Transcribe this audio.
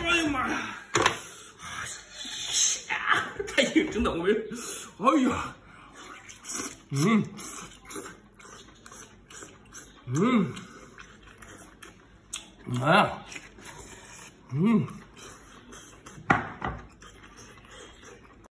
哎呀妈呀！太硬，真倒霉！哎呀，哎呀，